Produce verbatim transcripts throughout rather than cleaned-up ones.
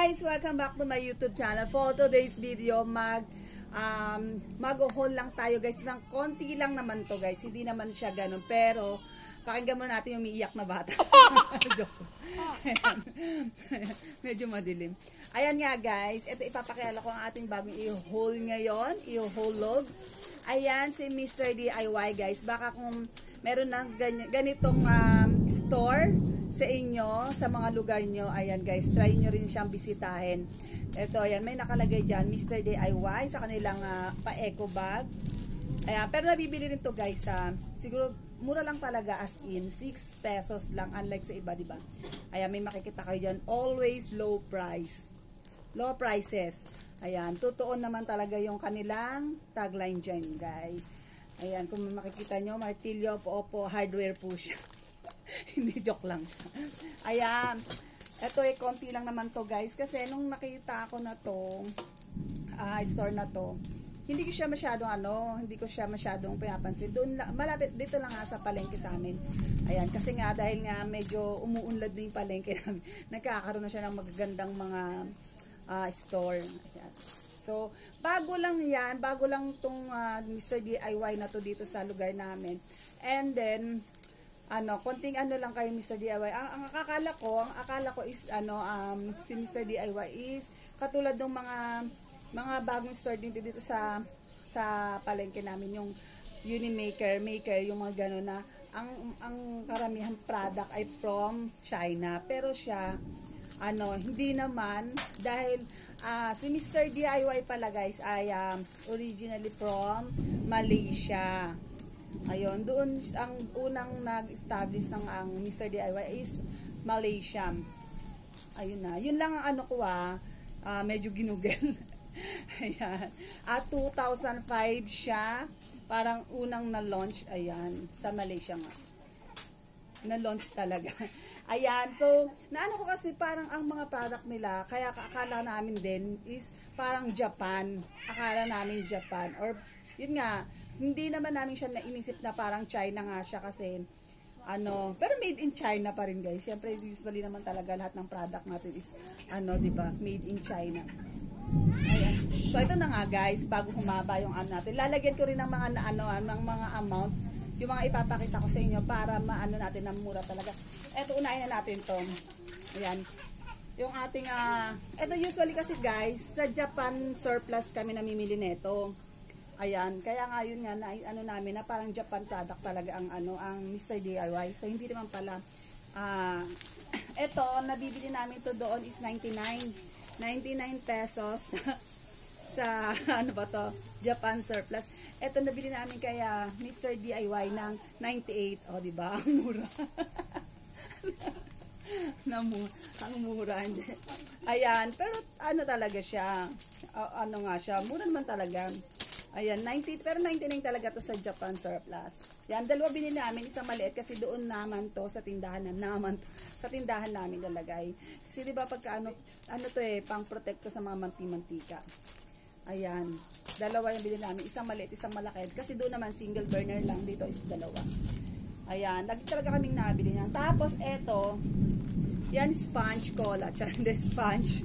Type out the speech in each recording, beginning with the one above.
guys! Welcome back to my YouTube channel. For today's video, mag um, mag-haul lang tayo guys. Ng konti lang naman to guys. Hindi naman siya ganun. Pero, pakinggan muna natin yung umiiyak na bata. Joke. Medyo madilim. Ayan nga guys. Ito ipapakilala ko ang ating bagong i-haul ngayon. I-haul log. Ayan si Mister D I Y guys. Baka kung meron ng ganitong um, store sa inyo, sa mga lugar nyo, ayan guys, try nyo rin siyang bisitahin. Ito, ayan, may nakalagay dyan, Mister D I Y, sa kanilang uh, pa-eco bag. Ayan, pero nabibili rin to guys, uh, siguro, mura lang talaga as in, six pesos lang, unlike sa iba, diba? Ayan, may makikita kayo dyan, always low price. Low prices. Ayan, totoo naman talaga yung kanilang tagline dyan, guys. Ayan, kung makikita nyo, Martilyo po, opo, hardware po siya. Hindi, joke lang. Ayan. Ito eh, konti lang naman to guys. Kasi nung nakita ko na to, uh, store na to, hindi ko siya masyadong ano, hindi ko siya masyadong pinapansin. Doon, malapit, dito lang nga sa palengke sa amin. Ayan, kasi nga dahil nga medyo umuunlad na yung palengke namin, nagkakaroon na siya ng magagandang mga uh, store. Ayan. So, bago lang yan, bago lang tong uh, Mister D I Y na to dito sa lugar namin. And then, ano, konting ano lang kayo Mister D I Y. Ang, ang akala ko, ang akala ko is ano, um, si Mister D I Y is katulad ng mga mga bagong store din dito sa sa palengke namin, yung Unimaker, Maker, yung mga gano'n na ang ang karamihan product ay from China. Pero siya ano, hindi naman dahil uh, si Mister D I Y pala guys ay um, originally from Malaysia. Ayun, doon ang unang nag-establish ng ang Mister D I Y is Malaysia. Ayun na. Yun lang ang ano ko ah, uh, medyo ginugel. Ayan. At two thousand five siya, parang unang na-launch, ayan, sa Malaysia nga. Na-launch talaga. Ayan, so, naano ko kasi parang ang mga product nila, kaya akala namin din is parang Japan. Akala namin Japan. Or, yun nga, hindi naman namin siya nainisip na parang China nga siya kasi ano, pero made in China pa rin guys. Siyempre usually naman talaga lahat ng product natin is ano, 'di ba? Made in China. Ayan. So ito na nga guys, bago humaba yung ano natin. Lalagyan ko rin ng mga ano, ng mga amount, yung mga ipapakita ko sa inyo para maano natin na mura talaga. Ito unahin na natin 'to. Ayan. Yung ating uh, ito usually kasi guys, sa Japan surplus kami namimili nito. Ayan, kaya nga yun nga na ano namin na parang Japan product talaga ang ano ang Mister D I Y. So hindi naman pala ah uh, ito nabibili namin to doon is ninety-nine pesos sa ano ba to? Japan surplus. Ito nabili namin kaya Mister D I Y ng ninety-eight. Oh, di ba? Ang mura. Namu, ang mura. Ayan, pero ano talaga siya? Uh, ano nga siya? Mura naman talaga. Ayan, ninety, pero ninety-nine talaga to sa Japan surplus. Yan, dalawa binili namin, isang maliit kasi doon naman to sa tindahan namin, naman to, sa tindahan namin lalagay. Kasi di ba pagka ano, ano to eh, pang protect to sa mga manti-mantika. Ayan, dalawa yung binili namin, isang maliit, isang malaki. Kasi doon naman single burner lang, dito is dalawa. Ayan, lagi talaga kaming nabili niyan. Tapos eto, yan sponge cola, charande sponge.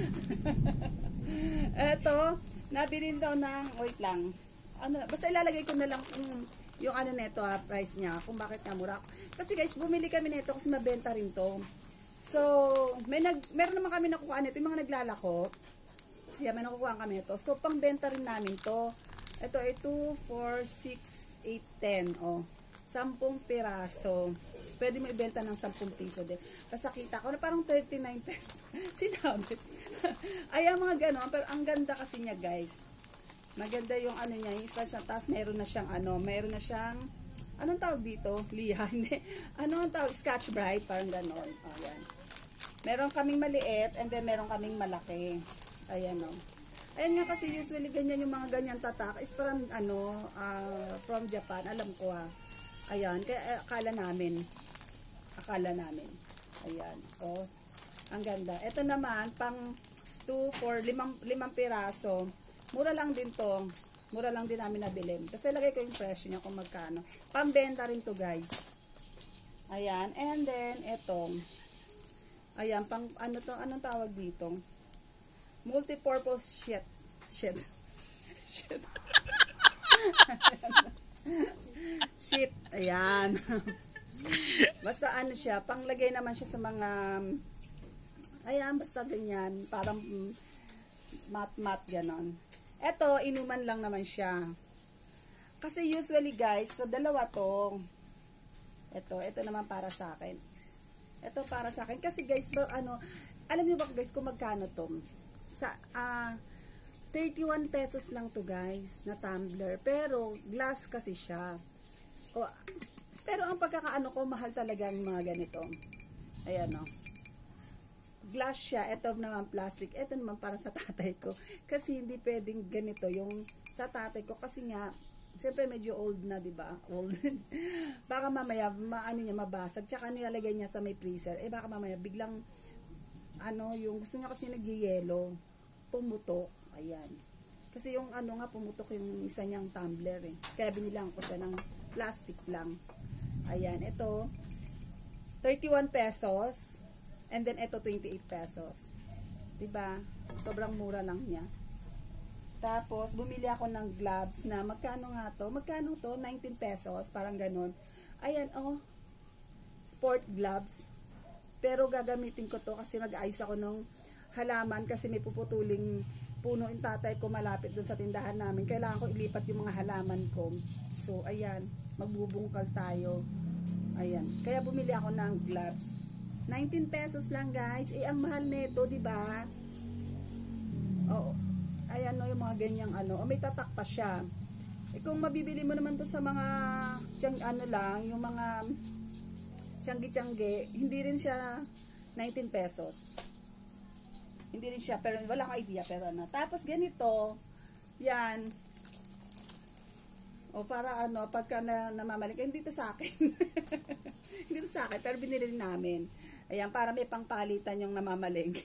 Eto, nabili daw ng, wait lang, ano, basta ilalagay ko na lang yung, yung ano neto ha, price niya, kung bakit nga mura. Kasi guys, bumili kami nito kasi mabenta rin to. So, may nag, meron naman kami nakukuha nito, yung mga naglalako, kaya may nakukuha kami nito. So, pang benta rin namin to. Ito ay two, four, six, eight, ten, oh, sampung piraso. Pwede mo ibenta ng sampung piso din. Basta kita ko na parang thirty-nine pesos. Sinabi. Ayan mga ganon. Pero ang ganda kasi niya guys. Maganda yung ano niya. Yung sponge niya. Tapos meron na siyang ano. Meron na siyang, anong tawag dito? Liha. Hindi. Ano ang tawag? Scotch Brite. Parang ganon. O yan. Meron kaming maliit. And then meron kaming malaki. Ayan o. Ayan nga kasi usually ganyan yung mga ganyan tatak. Is parang ano. Uh, from Japan. Alam ko ha. Ayan. Kaya akala namin. Akala namin. Ayan. O. Ang ganda. Ito naman, pang two, four, limang, limang piraso. Mura lang din to. Mura lang din namin nabilin. Kasi lagay ko yung presyo niya kung magkano. Pambenta rin to guys. Ayan. And then, ito. Ayan. Pang, ano to, anong tawag dito? multi-purpose shit. Shit. Shit. Shit. Ayan. Basta ano siya, panglagay naman siya sa mga, ayan, basta ganyan. Parang mat-mat ganon. Eto, inuman lang naman siya. Kasi usually guys, so dalawa to. Ito, ito naman para sa akin. Ito para sa akin. Kasi guys, ba, ano, alam niyo ba guys kung magkano to? Sa, ah, uh, thirty-one pesos lang to guys, na tumbler. Pero, glass kasi siya. O, pero ang pagkakaano ko, mahal talaga ang mga ganito. Ayan o. Glass siya. Ito naman plastic. Ito naman para sa tatay ko. Kasi hindi pwedeng ganito yung sa tatay ko. Kasi nga, siyempre medyo old na, di ba? Old. Baka mamaya, maano niya, mabasag. Tsaka nilalagay niya sa may freezer. Eh, baka mamaya, biglang, ano, yung gusto niya kasi nagyayelo. Pumutok. Ayan. Kasi yung ano nga, pumutok yung isa niyang tumbler eh. Kaya binilang ko siya ng plastic lang. Ayan. Ito, thirty-one pesos. And then, ito, twenty-eight pesos. Diba? Sobrang mura lang niya. Tapos, bumili ako ng gloves na magkano nga to? Magkano to? nineteen pesos. Parang ganun. Ayan, oh. Sport gloves. Pero gagamitin ko to kasi mag-ayos ako ng halaman kasi may puputuling puno yung tatay ko malapit dun sa tindahan namin. Kailangan ko ilipat yung mga halaman ko. So, ayan. Magbubungkal tayo. Ayan. Kaya bumili ako ng gloves. nineteen pesos lang, guys. Eh, ang mahal nito, diba? Oo. Ayan o, yung mga ganyang ano. O, may tatak pa siya. Eh, kung mabibili mo naman to sa mga tiyang, ano lang, yung mga tiyanggi-tiyanggi, hindi rin siya nineteen pesos. Hindi rin siya, pero wala akong idea, pero ano. Tapos ganito, yan. O, para ano, pagka na, namamalik, hindi to sa akin. Hindi to sa akin, pero binili rin namin. Ayan, para may pangpalitan yung namamalig.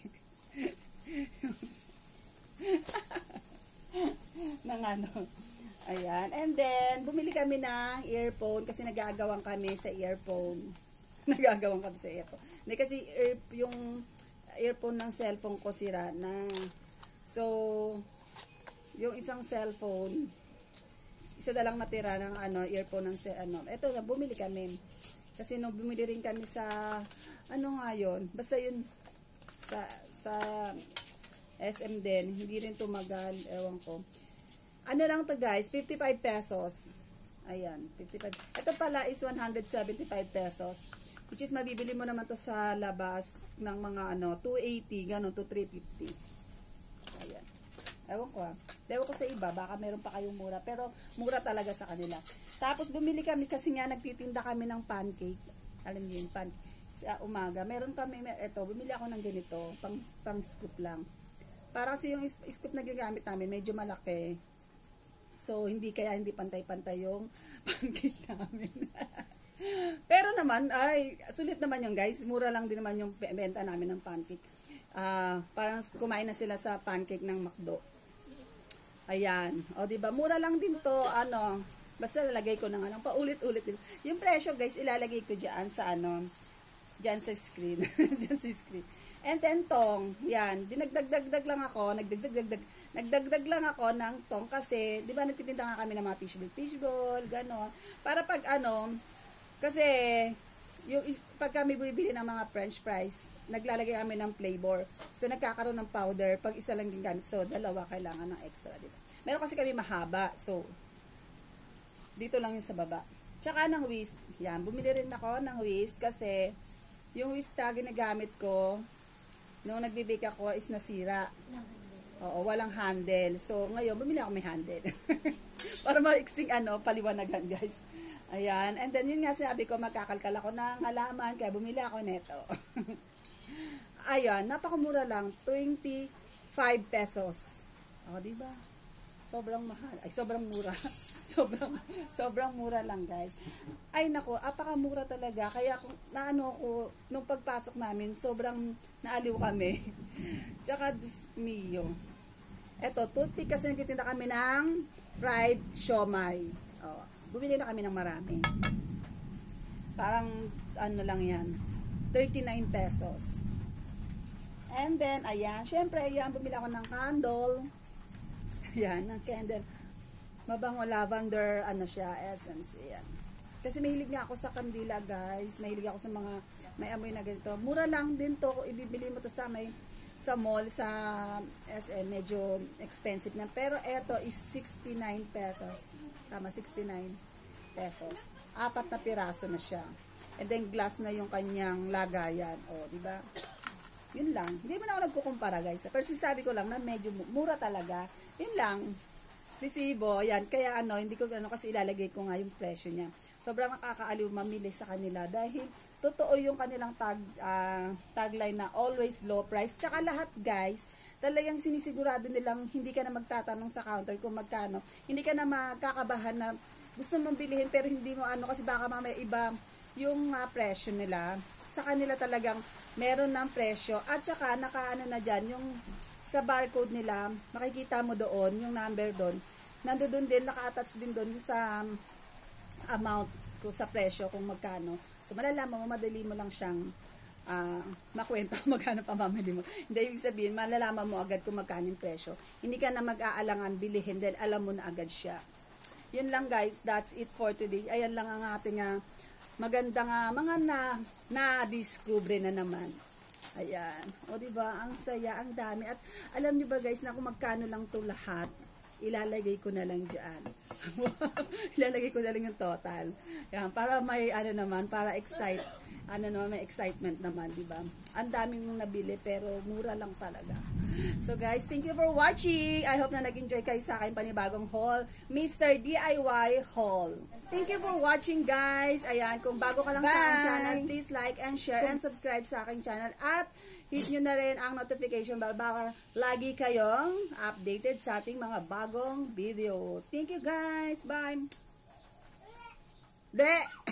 ng ano. Ayan. And then, bumili kami ng earphone kasi nagagawang kami sa earphone. nagagawang kami sa earphone. Hindi kasi ear, yung earphone ng cellphone ko sira na. So, yung isang cellphone, isa na lang natira ng ano, earphone ng ano. Ito, bumili kami. Kasi nung bumili rin kami sa, ano nga yun, basta yun, sa, sa S M din, hindi rin tumagal, ewan ko. Ano lang to guys, fifty-five pesos. Ayan, fifty-five. Ito pala is one hundred seventy-five pesos. Which is mabibili mo naman to sa labas ng mga ano, two eighty, gano'n, to three fifty. Ayan. Ewan ko ah. Ewan ko sa iba, baka meron pa kayong mura. Pero mura talaga sa kanila. Tapos bumili kami kasi nga nagtitinda kami ng pancake. Alam niyo yung pancake. Sa umaga. Meron kami, eto, bumili ako ng ganito. Pang, pang scoop lang. Para kasi yung scoop na ginagamit namin, medyo malaki. So, hindi kaya hindi pantay-pantay yung pancake namin. Pero naman, ay, sulit naman yung guys. Mura lang din naman yung benta namin ng pancake. Uh, parang kumain na sila sa pancake ng McDo. Ayan. O, diba? Mura lang din to. Ano, basta lalagay ko ng ano, paulit-ulit din. Yung presyo guys, ilalagay ko dyan sa ano, dyan sa screen. Dyan sa screen. And then tong, yan, dinagdagdagdag lang ako, nagdagdagdagdag, nagdagdag lang ako ng tong kasi, di ba nagtitinda nga kami ng mga fishball, fishball, gano'n. Para pag ano, kasi, yung, pag kami bibili ng mga french fries, naglalagay kami ng flavor. So, nagkakaroon ng powder, pag isa lang din gamit. So, dalawa kailangan ng extra, di ba? Meron kasi kami mahaba, so, dito lang yung sa baba. Tsaka ng whisk, yan, bumili rin ako ng whisk kasi, yung whisk na ginagamit ko, nung nagbibake ako is nasira. Oo, walang handle. So, ngayon, bumili ako may handle. Para maiksing ano, paliwanagan, guys. Ayan. And then, yun nga sinabi ko, magkakalkal ako ng halaman, kaya bumili ako neto. Ayan, napakamura lang. twenty-five pesos. O, diba? Sobrang mahal. Ay, sobrang mura. sobrang, sobrang mura lang, guys. Ay, nako, apakamura talaga. Kaya, kung naano ko, nung pagpasok namin, sobrang naaliw kami. Tsaka, Diyos mio. Eto, toothpick kasi nagtitinda kami ng fried siomai. O, bumili na kami ng marami. Parang, ano lang yan, thirty-nine pesos. And And then, ayan, syempre, ayan, bumili ako ng candle. Ayan, ng candle. Mabango lavender, ano siya, essence. Ayan. Kasi mahilig nga ako sa kandila, guys. Mahilig ako sa mga may amoy na ganito. Mura lang din to. Kung ibibili mo to sa may sa mall, sa S M, medyo expensive na. Pero eto is sixty-nine pesos. Tama, sixty-nine pesos. Apat na piraso na siya. And then glass na yung kanyang lagayan. O, di ba? Yun lang. Hindi mo na ako nagkukumpara, guys. Pero sabi ko lang na medyo mura talaga. Yun lang. Resibo, yan. Kaya ano, hindi ko ano kasi ilalagay ko nga yung presyo niya. Sobrang nakakaaliw mamili sa kanila dahil totoo yung kanilang tag, uh, tagline na always low price. Tsaka lahat, guys, talagang sinisigurado nilang hindi ka na magtatanong sa counter kung magkano. Hindi ka na makakabahan na gusto mong bilihin pero hindi mo ano kasi baka mamaya iba yung uh, presyo nila. Sa kanila talagang meron ng presyo at saka nakaano na dyan yung sa barcode nila, makikita mo doon, yung number doon, nandoon din, naka-attach din doon sa um, amount ko sa presyo kung magkano. So, malalaman mo, madali mo lang siyang uh, makwenta kung magkano pamamili mo. Hindi, ibig sabihin, malalaman mo agad kung magkano yung presyo. Hindi ka na mag-aalangan bilihin dahil alam mo na agad siya. Yun lang, guys. That's it for today. Ayan lang ang ating uh, magandang uh, mga na, na-discover na naman. Ayan. O, diba? Ang saya, ang dami. At alam nyo ba, guys, na kung magkano lang to lahat, ilalagay ko na lang dyan. Ilalagay ko na lang yung total. Ayan, para may, ano naman, para excite, ano naman, may excitement naman, diba? Ang daming mong nabili, pero mura lang talaga. So, guys, thank you for watching. I hope na nag-enjoy kayo sa akin panibagong haul, Mister D I Y Haul. Thank you for watching, guys. Ayan, kung bago ka lang Bye. Sa aking channel, please like and share and subscribe sa aking channel. At hit nyo na rin ang notification bell para lagi kayong updated sa ating mga bagong video. Thank you, guys. Bye. De